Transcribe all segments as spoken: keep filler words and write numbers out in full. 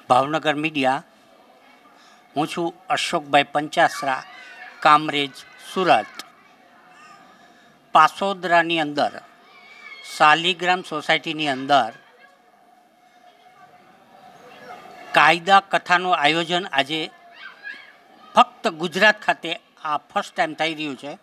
Bhavnagar media. હું છું અશોકભાઈ પંચાસરા, કામરેજ, સુરત। પાસોદરાની અંદર શાલિગ્રામ સોસાયટીની અંદર કાયદા કથાનું આયોજન આજે ફક્ત ગુજરાત ખાતે આ ફર્સ્ટ ટાઈમ થઈ રહ્યું છે,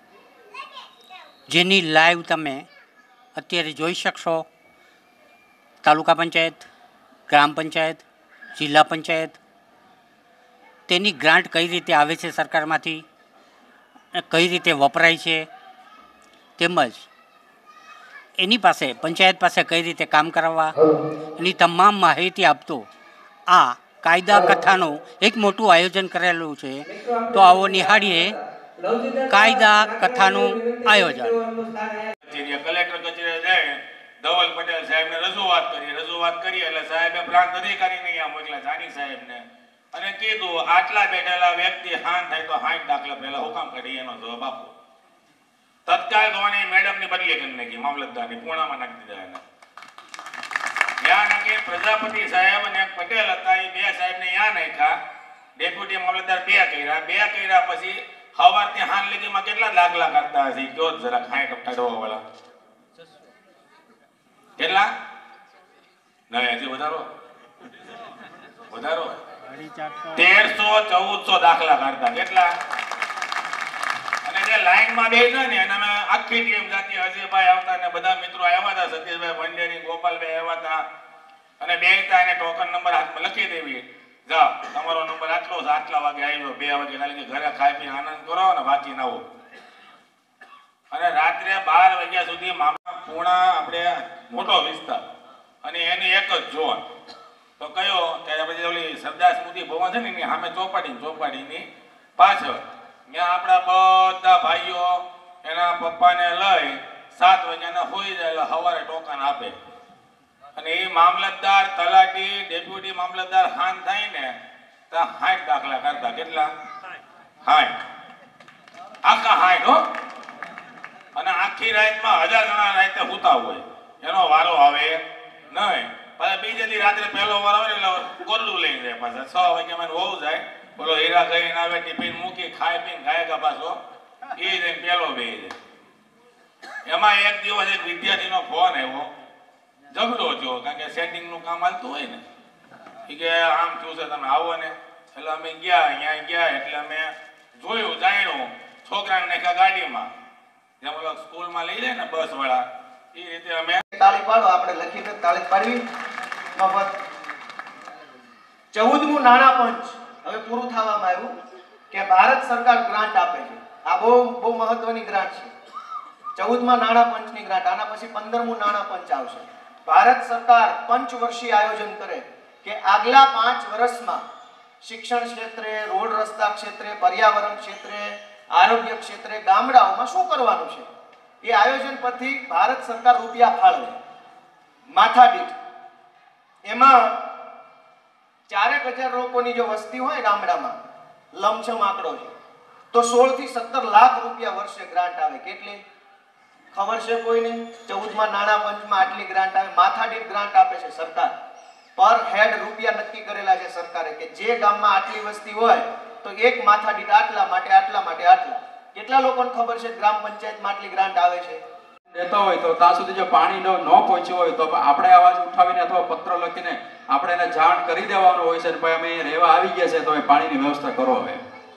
જેની લાઈવ તમે અત્યારે જોઈ શકશો। તાલુકા પંચાયત, ગ્રામ પંચાયત, જિલ્લા પંચાયત, તેની ગ્રાન્ટ કઈ રીતે આવે છે સરકારમાંથી, કઈ રીતે વપરાય છે, તેમજ એની પાસે પંચાયત પાસે કઈ રીતે કામ કરાવવા, એની તમામ માહિતી આપતો આ કાયદા કથાનું એક મોટું આયોજન કરેલું છે। તો આવો નિહાળીએ કાયદા કથાનું આયોજન। કલેક્ટર કચેરી જાય, ધવલ પટેલ સાહેબને રજૂઆત કરી રજૂઆત કરી એટલે સાહેબે પ્રાંત અધિકારીને અહીંયા મોકલ્યા, જાની સાહેબને, અને કીધું આટલા બેઠેલા વ્યક્તિ હાન થાય તો સાઠ દાખલા પહેલા હુકામ કરી એનો જવાબ આપો। તત્કાળ ધોરણે મેડમની બદલી કરી નાખી, મામલતદારની પૂર્ણામાં નાખી દીધા એને। ત્યાં નાખી પ્રજાપતિ સાહેબ અને પટેલ હતા, એ બે સાહેબને ત્યાં નાખ્યા, ડેપ્યુટી મામલતદાર બે કર્યા, બે કર્યા પછી સવારથી હાન લગીમાં કેટલા દાખલા કરતા હશે કયો જરા સાઠ અઠાડવા વાળા કેટલા? નહીં, હજી વધારો વધારો તેરસો ચૌદસો દાખલા કાઢતા કેટલા? અને જે લાઈન માં બેઠા ને એના આખી ટીમ જાતી, અજયભાઈ આવતા ને બધા મિત્રો આવ્યા હતા, સતીશભાઈ ભંડેરી, ગોપાલભાઈ આવ્યા હતા, અને બેઠા એને ટોકન નંબર હાથમાં લખી દેવી, જાઓ તમારો નંબર આટલો છે, આટલા વાગે આવ્યો, બે વાગે ખાલી કે ઘરે ખાઈ પી આનંદ કરો ને વાંચી ના આવો। અને રાત્રે બાર વાગ્યા સુધી મામા પૂર્ણા આપણે મોટો વિસ્તાર અને એની એક જ ઝોન, તો કયો કે પછી ઓલી સરદાર સ્મૃતિ ભવન છે ને એની સામે ચોપાટી ચોપાટીની પાછળ ત્યાં આપણા બધા ભાઈઓ એના પપ્પાને લઈ સાત વાગ્યાના હોઈ જાય એટલે સવારે ટોકન આપે, અને એ મામલતદાર, તલાટી, ડેપ્યુટી મામલતદાર હાન થાય ને તો સાઠ દાખલા કરતા કેટલા? સાઠ, આખા સાઠ હો। અને આખી રાતમાં હજાર જણા રાતે સૂતા હોય, એનો વારો આવે નહીં। પાછા બીજે દી રાત્રે પહેલો વાર આવે એટલે ગોરડું લઈને જાય, પાછા છ વાગ્યા મને હોવું જાય, બોલો હીરા કરીને આવે, ટિફિન મૂકી ખાઈ પીને ગાયકા પાછો એ જઈને પહેલો બે જાય। એમાં એક દિવસ એક વિદ્યાર્થીનો ફોન આવ્યો, ઝઘડો થયો, કારણ કે સેટિંગનું કામ હાલતું હોય ને, એ કે આમ થયું છે તમે આવો ને, એટલે અમે ગયા, અહીંયા ગયા એટલે અમે જોયું, જાણ્યું, છોકરાને નાખ્યા ગાડીમાં, જેમ ઓલા સ્કૂલમાં લઈ જાય ને બસ વાળા, એ રીતે અમે તાળી પાડો, આપણે લખીને તાળી પાડવી મફત। ચૌદમું નાણાં પંચ હવે પૂરું થવામાં આવ્યું કે ભારત સરકાર ગ્રાન્ટ આપે છે, આ બહુ બહુ મહત્વની ગ્રાન્ટ છે, ચૌદમા નાણાં પંચની ગ્રાન્ટ। આના પછી પંદરમું નાણાં પંચ આવશે। ભારત સરકાર પંચવર્ષીય આયોજન કરે કે આગલા પાંચ વર્ષમાં શિક્ષણ ક્ષેત્રે, રોડ રસ્તા ક્ષેત્રે, પર્યાવરણ ક્ષેત્રે, આરોગ્ય ક્ષેત્રે, ગામડાઓમાં શું કરવાનું છે, એ આયોજન પરથી ભારત સરકાર રૂપિયા ફાળવે માથા દીઠ। એમાં ચારેક હજાર લોકોની જો વસ્તી હોય ગામડામાં, લમસમ આંકડો છે, તો સોળ થી સત્તર લાખ રૂપિયા વર્ષે ગ્રાન્ટ આવે। કેટલી ખબર છે કોઈને? ચૌદમા નાણાં પંચમાં આટલી ગ્રાન્ટ આવે, માથા દીઠ ગ્રાન્ટ આપે છે સરકાર, પર હેડ રૂપિયા નક્કી કરેલા છે સરકારે કે જે ગામમાં આટલી વસ્તી હોય તો એક માથા દીઠ આટલા માટે આટલા માટે આટલા। કેટલા લોકોને ખબર છે ગ્રામ પંચાયતમાં આટલી ગ્રાન્ટ આવે છે? દેતા હોય તો ત્યાં સુધી જો પાણી ન પહોંચ્યું હોય તો આપણે અવાજ ઉઠાવીને અથવા પત્ર લખીને આપણે એને જાણ કરી દેવાનું હોય છે, ભાઈ અમે રહેવા આવી ગયા છે તો એ પાણીની વ્યવસ્થા કરો હવે।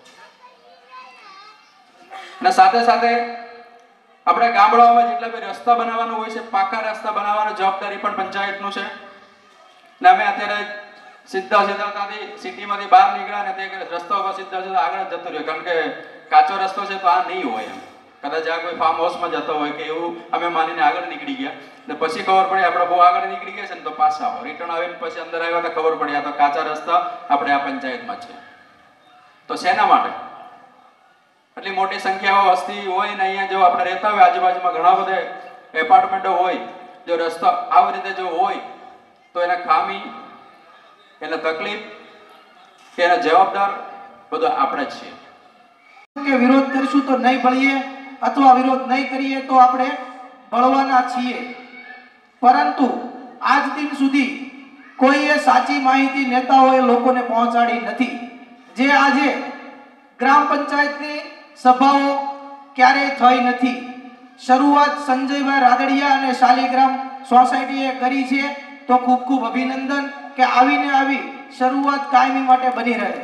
અને સાથે સાથે આપણે ગામડાઓમાં જેટલા બી રસ્તા બનાવવાનો હોય છે, પાકા રસ્તા બનાવવાની જવાબદારી પણ પંચાયતનું છે। ને અમે અત્યારે સીધા સીધા ત્યાંથી સિટીમાંથી બહાર નીકળ્યા ને તે રસ્તા ઉપર સીધા સીધા આગળ જતો રહ્યો, કારણ કે કાચો રસ્તો છે તો આ નહીં હોય એમ, કદાચ આ કોઈ ફાર્મ હાઉસમાં જતો હોય કે એવું અમે માનીને આગળ નીકળી ગયા, ને પછી ખબર પડી આપણે બહુ આગળ નીકળી ગયા છે ને તો પાછા આવો, રિટર્ન આવીને પછી અંદર આવ્યા તો ખબર પડી આ તો કાચા રસ્તા આપણે આ પંચાયતમાં છે। તો શેના માટે આટલી મોટી સંખ્યામાં વસ્તી હોય ને અહીંયા જો આપણે રહેતા હોય, આજુબાજુમાં ઘણા બધા એપાર્ટમેન્ટો હોય, જો રસ્તો આવી રીતે જો હોય તો એના ખામી, એને તકલીફ કે એના જવાબદાર બધું આપણે જ છીએ। કે વિરોધ કરીશું તો નહીં ભળીએ અથવા વિરોધ નહીં કરીએ તો આપણે ભળવાના છીએ, પરંતુ આજ દિન સુધી કોઈએ સાચી માહિતી નેતાઓએ લોકોને પહોંચાડી નથી. જે આજે ગ્રામ પંચાયતની સભાઓ ક્યારેય થઈ નથી. શરૂઆત સંજયભાઈ રાદડિયા અને શાલિગ્રામ સોસાયટીએ કરી છે, તો ખૂબ ખૂબ અભિનંદન કે આવીને આવી શરૂઆત કાયમી માટે બની રહે.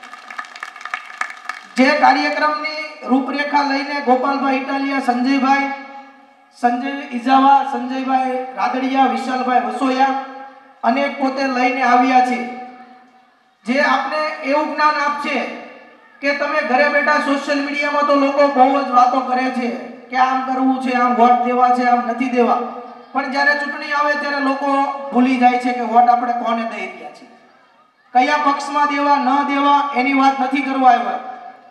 જે કાર્યક્રમની રૂપરેખા લઈને ગોપાલભાઈ ઇટાલિયા, સંજયભાઈ સંજય ઇજાવા, સંજયભાઈ રાદડિયા, વિશાલભાઈ વસોયા અનેક પોતે લઈને આવ્યા છે, જે આપને એવું જ્ઞાન આપશે કે તમે ઘરે બેઠા સોશિયલ મીડિયામાં તો લોકો બહુ જ વાતો કરે છે કે આમ કરવું છે, આમ વોટ દેવા છે, આમ નથી દેવા, પણ જ્યારે ચૂંટણી આવે ત્યારે લોકો ભૂલી જાય છે કે વોટ આપણે કોને દઈ રહ્યા છીએ, કયા પક્ષમાં દેવા ન દેવા એની વાત નથી કરવા આવ્યા,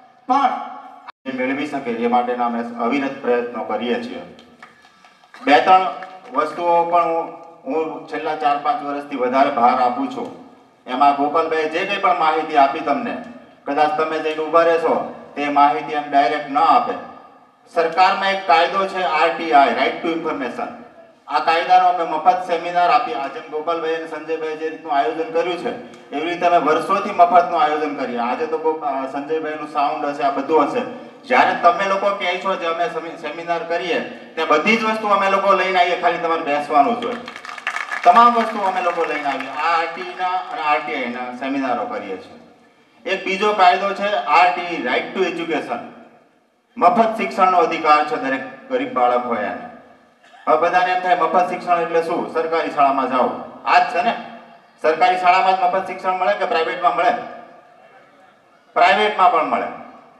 પણ મેળવી શકે એ માટેના અમે અવિરત પ્રયત્નો કરીએ છીએ. બે ત્રણ વસ્તુઓ પણ હું હું છેલ્લા ચાર પાંચ વર્ષથી વધારે ભાર આપું છું. એમાં ગોપાલભાઈ જે કંઈ પણ માહિતી આપી તમને, કદાચ તમે જઈને ઉભા રહેશો તે માહિતી એમ ડાયરેક્ટ ન આપે. સરકારમાં એક કાયદો છે આરટીઆઈ, રાઇટ ટુ ઇન્ફોર્મેશન. આ કાયદાનો અમે મફત સેમિનાર આપી. આજે ગોપાલભાઈ અને સંજયભાઈ જે રીતનું આયોજન કર્યું છે એવી રીતે અમે વર્ષોથી મફતનું આયોજન કરીએ. આજે તો સંજયભાઈનું સાઉન્ડ હશે, આ બધું હશે. જ્યારે તમે લોકો કહે છો જે અમે સેમિનાર કરીએ ત્યાં બધી જ વસ્તુ અમે લોકો લઈને આવીએ, ખાલી તમારે બેસવાનું જ હોય. તમામ વસ્તુ અમે લોકો લઈને આવીએ. આ આરટીના અને આરટીઆઈના સેમિનારો કરીએ છીએ. એક બીજો કાયદો છે આરટી, રાઇટ ટુ એજ્યુકેશન. મફત શિક્ષણનો અધિકાર છે દરેક ગરીબ બાળક હોય એને. હવે બધાને એમ થાય મફત શિક્ષણ એટલે શું? સરકારી શાળામાં જાઓ, આ જ છે ને. સરકારી શાળામાં જ મફત શિક્ષણ મળે કે પ્રાઇવેટમાં મળે? પ્રાઇવેટમાં પણ મળે.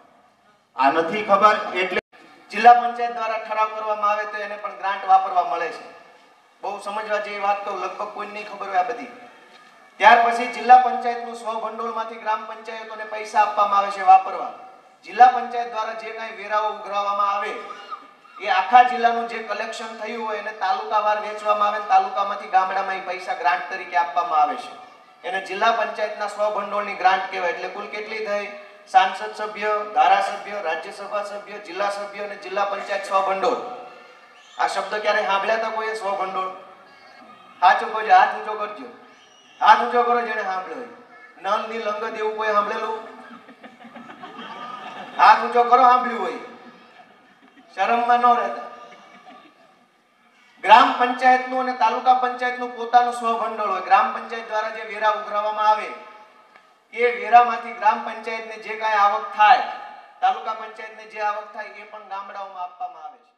આ નથી ખબર એટલે જિલ્લા પંચાયત દ્વારા ઠરાવ કરવામાં આવે તો એને પણ ગ્રાન્ટ વાપરવા મળે છે. બહુ સમજવા જેવી વાત તો લગભગ કોઈ નહીં ખબર હોય આ બધી. ત્યાર પછી જિલ્લા પંચાયતનું સ્વભંડોળમાંથી ગ્રામ પંચાયતોને પૈસા આપવામાં આવે છે વાપરવા. જિલ્લા પંચાયત દ્વારા જે કાંઈ વેરાઓ ઉઘરાવવામાં આવે એ આખા જિલ્લાનું જે કલેક્શન થયું હોય એને તાલુકાવાર વેચવામાં આવે, તાલુકામાંથી ગામડામાં એ પૈસા ગ્રાન્ટ તરીકે આપવામાં આવે છે. એને જિલ્લા પંચાયતના સ્વભંડોળની ગ્રાન્ટ કહેવાય. એટલે કુલ કેટલી થઈ? સાંસદ સભ્ય, ધારાસભ્ય, રાજ્યસભા સભ્ય, જિલ્લા સભ્ય અને જિલ્લા પંચાયત સ્વભંડોળ. આ શબ્દ ક્યારે સાંભળ્યા હતા કોઈએ? સ્વભંડોળ. સાચું કોઈ હાથ ઊંચો કરજો. હાથ ઊંચો કરો જેને સાંભળ્યો. નલ ની લંગત એવું કોઈ સાંભળેલું? હાથ ઊંચો કરો સાંભળ્યું હોય. શરમમાં ન રહેતા. ગ્રામ પંચાયતનું અને તાલુકા પંચાયતનું પોતાનું સ્વભંડોળ હોય. ગ્રામ પંચાયત દ્વારા જે વેરા ઉઘરાવવામાં આવે એ વેરામાંથી ગ્રામ પંચાયતને જે કાંઈ આવક થાય, તાલુકા પંચાયતને જે આવક થાય એ પણ ગામડાઓમાં આપવામાં આવે છે.